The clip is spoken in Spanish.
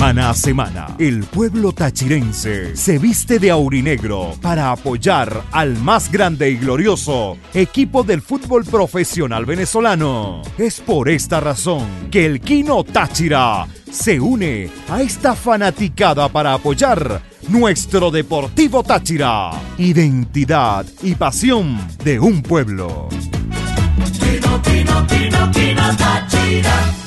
Semana a semana, el pueblo tachirense se viste de aurinegro para apoyar al más grande y glorioso equipo del fútbol profesional venezolano. Es por esta razón que el Kino Táchira se une a esta fanaticada para apoyar nuestro Deportivo Táchira, identidad y pasión de un pueblo. Kino Táchira.